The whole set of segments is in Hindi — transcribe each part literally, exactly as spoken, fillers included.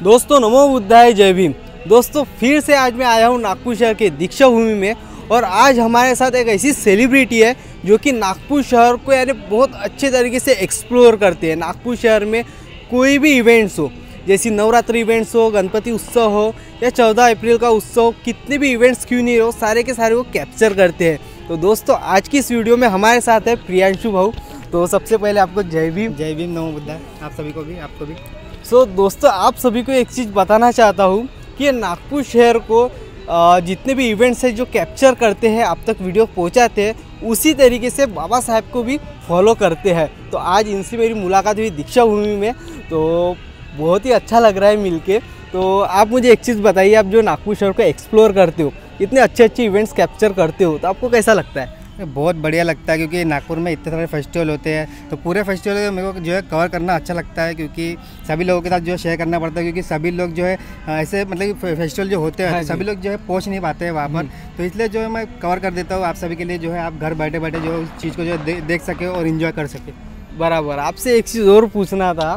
दोस्तों नमो बुद्धाय, जय भीम। दोस्तों फिर से आज मैं आया हूँ नागपुर शहर के दीक्षा भूमि में और आज हमारे साथ एक ऐसी सेलिब्रिटी है जो कि नागपुर शहर को यानी बहुत अच्छे तरीके से एक्सप्लोर करते हैं। नागपुर शहर में कोई भी इवेंट्स हो, जैसे नवरात्रि इवेंट्स हो, गणपति उत्सव हो या चौदह अप्रैल का उत्सव, कितने भी इवेंट्स क्यों नहीं हो, सारे के सारे वो कैप्चर करते हैं। तो दोस्तों आज की इस वीडियो में हमारे साथ है प्रियांशु भाऊ। तो सबसे पहले आपको जय भीम। जय भीम, नमो बुद्धाय। आप सभी को भी, आपको भी। सो so, दोस्तों आप सभी को एक चीज़ बताना चाहता हूँ कि नागपुर शहर को जितने भी इवेंट्स हैं जो कैप्चर करते हैं, आप तक वीडियो पहुँचाते हैं, उसी तरीके से बाबा साहब को भी फॉलो करते हैं। तो आज इनसे मेरी मुलाकात हुई दीक्षा भूमि में, तो बहुत ही अच्छा लग रहा है मिलके। तो आप मुझे एक चीज़ बताइए, आप जो नागपुर शहर को एक्सप्लोर करते हो, इतने अच्छे अच्छे इवेंट्स कैप्चर करते हो, तो आपको कैसा लगता है? बहुत बढ़िया लगता है क्योंकि नागपुर में इतने सारे फेस्टिवल होते हैं, तो पूरे फेस्टिवल मेरे को जो है कवर करना अच्छा लगता है क्योंकि सभी लोगों के साथ जो है शेयर करना पड़ता है, क्योंकि सभी लोग जो है ऐसे मतलब फेस्टिवल जो होते हैं हाँ सभी लोग जो है पहुंच नहीं पाते हैं वहाँ पर, तो इसलिए जो है मैं कवर कर देता हूँ आप सभी के लिए, जो है आप घर बैठे बैठे जो उस चीज़ को जो है दे, देख सके और इन्जॉय कर सके। बराबर। आपसे एक चीज़ और पूछना था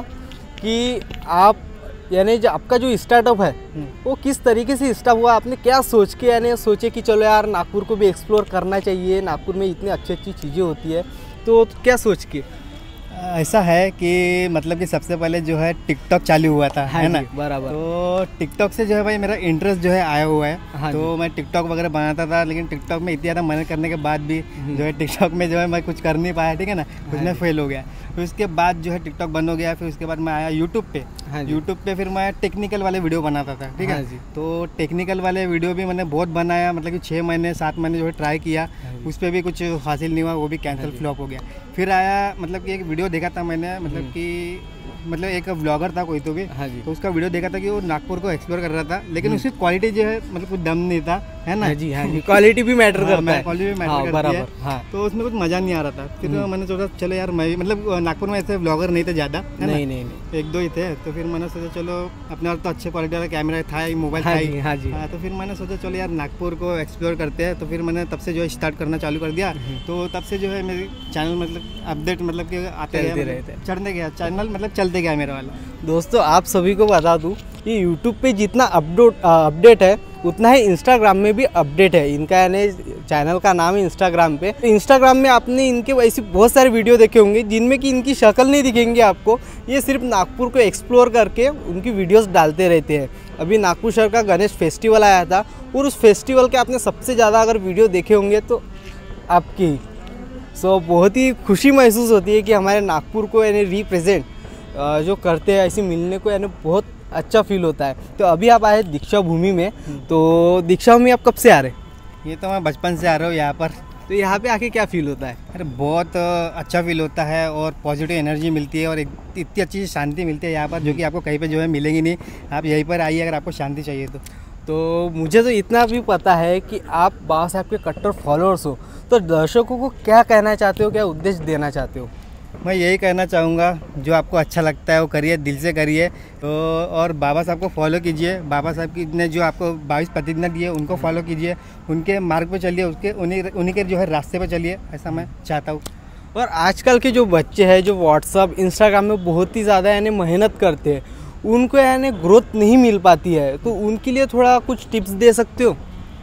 कि आप यानी जो आपका जो स्टार्टअप है वो किस तरीके से स्टार्ट हुआ, आपने क्या सोच के यानी सोचे कि चलो यार नागपुर को भी एक्सप्लोर करना चाहिए, नागपुर में इतनी अच्छी अच्छी चीज़ें होती है, तो क्या सोच के? ऐसा है कि मतलब कि सबसे पहले जो है टिकटॉक चालू हुआ था हाँ है ना, बराबर। तो टिकटॉक से जो है भाई मेरा इंटरेस्ट जो है आया हुआ है हाँ तो मैं टिकटॉक वगैरह बनाता था, लेकिन टिकटॉक में इतनी ज़्यादा मेहनत करने के बाद भी जो है टिकटॉक में जो है मैं कुछ कर नहीं पाया, ठीक है ना, कुछ में फेल हो गया। फिर उसके बाद जो है टिकटॉक बंद हो गया, फिर उसके बाद मैं आया यूट्यूब पे। यूट्यूब पे फिर मैं टेक्निकल वाले वीडियो बनाता था, ठीक है। तो टेक्निकल वाले वीडियो भी मैंने बहुत बनाया, मतलब कि छः महीने सात महीने जो है ट्राई किया, उस पर भी कुछ हासिल नहीं हुआ, वो भी कैंसिल फ्लॉप हो गया। फिर आया मतलब कि एक वीडियो देखा था मैंने, मतलब कि मतलब एक व्लॉगर था कोई तो भी हाँ तो उसका वीडियो देखा था कि वो नागपुर को एक्सप्लोर कर रहा था, लेकिन उसकी क्वालिटी जो है मतलब कुछ दम नहीं था, है ना। जी हाँ जी, क्वालिटी भी मैटर करता है, क्वालिटी भी मैटर करती है हाँ। तो उसमें कुछ मज़ा नहीं आ रहा था। फिर मैंने सोचा चलो यार मैं मतलब नागपुर में ऐसे व्लॉगर नहीं थे ज़्यादा, है नहीं नहीं नहीं एक दो ही थे, तो फिर मैंने सोचा चलो अपने और तो अच्छे क्वालिटी वाला कैमरा था ही, मोबाइल था ही हाँ जी हाँ, तो फिर मैंने सोचा चलो यार नागपुर को एक्सप्लोर करते हैं। तो फिर मैंने तब से जो है स्टार्ट करना चालू कर दिया, तो तब से जो है मेरे चैनल मतलब अपडेट मतलब कि आते गए, चढ़ने गया चैनल, मतलब चलते गया मेरा वाला। दोस्तों आप सभी को बता दूं कि यूट्यूब पे जितना अपडेट अपडेट है उतना ही इंस्टाग्राम में भी अपडेट है। इनका यानी चैनल का नाम है इंस्टाग्राम पे। इंस्टाग्राम में आपने इनके वैसे बहुत सारे वीडियो देखे होंगे जिनमें कि इनकी शक्ल नहीं दिखेंगे आपको, ये सिर्फ नागपुर को एक्सप्लोर करके उनकी वीडियोस डालते रहते हैं। अभी नागपुर शहर का गणेश फेस्टिवल आया था और उस फेस्टिवल के आपने सबसे ज़्यादा अगर वीडियो देखे होंगे तो आपकी ही। सो बहुत ही खुशी महसूस होती है कि हमारे नागपुर को यानी रिप्रेजेंट जो करते हैं, ऐसे मिलने को यानी बहुत अच्छा फील होता है। तो अभी आप आए दीक्षा भूमि में, तो दीक्षा भूमि आप कब से आ रहे? ये तो मैं बचपन से आ रहा हूँ यहाँ पर। तो यहाँ पे आके क्या फील होता है? अरे बहुत अच्छा फील होता है और पॉजिटिव एनर्जी मिलती है और इतनी अच्छी शांति मिलती है यहाँ पर, जो कि आपको कहीं पे जो है मिलेगी नहीं। आप यहीं पर आइए अगर आपको शांति चाहिए तो। तो मुझे तो इतना भी पता है कि आप बाबा साहब के कट्टर फॉलोअर्स हो, तो दर्शकों को क्या कहना चाहते हो, क्या उद्देश्य देना चाहते हो? मैं यही कहना चाहूँगा, जो आपको अच्छा लगता है वो करिए, दिल से करिए। तो और बाबा साहब को फॉलो कीजिए, बाबा साहब की ने जो आपको बाईस प्रतिज्ञा दी है उनको फॉलो कीजिए, उनके मार्ग पे चलिए, उसके उन्हीं उन्हीं के जो है रास्ते पे चलिए, ऐसा मैं चाहता हूँ। और आजकल के जो बच्चे हैं जो व्हाट्सअप इंस्टाग्राम में बहुत ही ज़्यादा यानी मेहनत करते हैं, उनको यानी ग्रोथ नहीं मिल पाती है, तो उनके लिए थोड़ा कुछ टिप्स दे सकते हो?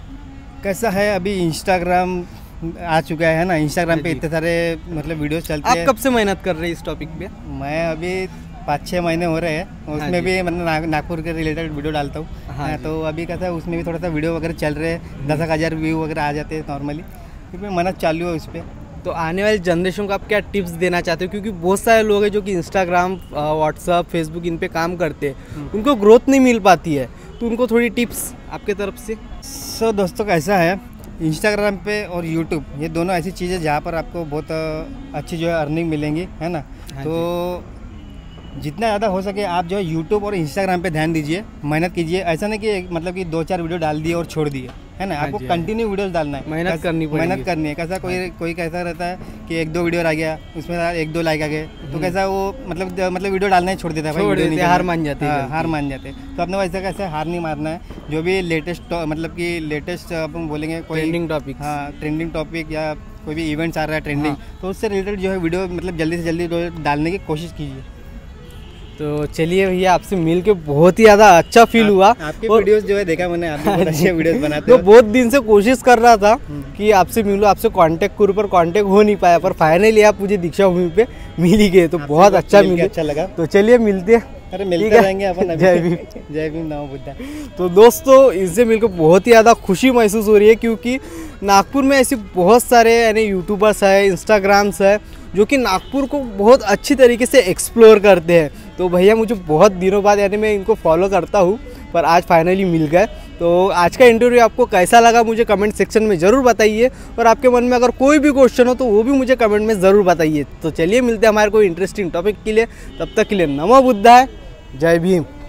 कैसा है अभी इंस्टाग्राम आ चुका है ना, इंस्टाग्राम पे इतने सारे मतलब वीडियोस चलते हैं। आप कब से मेहनत कर रहे हैं इस टॉपिक पे? मैं अभी पाँच छः महीने हो रहे हैं, उसमें हाँ भी मतलब ना, नागपुर के रिलेटेड वीडियो डालता हूँ हाँ, तो अभी कैसा है उसमें भी थोड़ा सा वीडियो वगैरह चल रहे हैं, दस एक हज़ार व्यू वगैरह आ जाते हैं नॉर्मली, क्योंकि मेहनत चालू है उस पर। तो आने वाली जनरेशन को आप क्या टिप्स देना चाहते हो, क्योंकि बहुत सारे लोग हैं जो कि इंस्टाग्राम, व्हाट्सअप, फेसबुक इन पे काम करते हैं, उनको ग्रोथ नहीं मिल पाती है, तो उनको थोड़ी टिप्स आपके तरफ से? सो दोस्तों कैसा है, इंस्टाग्राम पे और यूट्यूब ये दोनों ऐसी चीज़ें जहाँ पर आपको बहुत अच्छी जो है अर्निंग मिलेंगी, है ना। हाँ तो जितना ज़्यादा हो सके आप जो है यूट्यूब और इंस्टाग्राम पे ध्यान दीजिए, मेहनत कीजिए। ऐसा नहीं कि मतलब कि दो चार वीडियो डाल दिए और छोड़ दिए, है ना। आपको कंटिन्यू वीडियोस डालना है, मेहनत करनी पड़ेगी, मेहनत करनी है। कैसा कोई कोई कैसा रहता है कि एक दो वीडियो आ गया, उसमें एक दो लाइक आ गए, तो कैसा वो मतलब मतलब वीडियो डालना ही छोड़ देता है, छोड़ देते हैं, हार मान जाते हैं, हार मान जाते हैं। तो अपने वैसे कैसे हार नहीं मारना है, जो भी लेटेस्ट मतलब कि लेटेस्ट अपन बोलेंगे कोई ट्रेंडिंग टॉपिक, हाँ ट्रेंडिंग टॉपिक या कोई भी इवेंट्स आ रहा है ट्रेंडिंग, तो उससे रिलेटेड जो है वीडियो मतलब जल्दी से जल्दी डालने की कोशिश कीजिए। तो चलिए भैया, आपसे मिल के बहुत ही ज़्यादा अच्छा फील हुआ। आपके वीडियोस जो है देखा मैंने, आप बहुत अच्छे वीडियोस बनाते तो हो। बहुत दिन से कोशिश कर रहा था कि आपसे मिलूं, आपसे कांटेक्ट करूं, पर कांटेक्ट हो नहीं पाया, पर फाइनली आप मुझे दीक्षा भूमि पे मिल ही गए, तो बहुत अच्छा मिले, अच्छा लगा। तो चलिए मिलते हैं। अरे मिलते रहेंगे अपन अभी। जय भीम। जय भीम, नमो बुद्धा। तो दोस्तों, इनसे मिलकर बहुत ही ज़्यादा खुशी महसूस हो रही है, क्योंकि नागपुर में ऐसे बहुत सारे यानी यूट्यूबर्स है, इंस्टाग्राम्स है, जो कि नागपुर को बहुत अच्छी तरीके से एक्सप्लोर करते हैं। तो भैया मुझे बहुत दिनों बाद यानी मैं इनको फॉलो करता हूँ, पर आज फाइनली मिल गए। तो आज का इंटरव्यू आपको कैसा लगा मुझे कमेंट सेक्शन में ज़रूर बताइए, और आपके मन में अगर कोई भी क्वेश्चन हो तो वो भी मुझे कमेंट में ज़रूर बताइए। तो चलिए मिलते हैं हमारे कोई इंटरेस्टिंग टॉपिक के लिए, तब तक के लिए नमो बुद्धाय, जय भीम।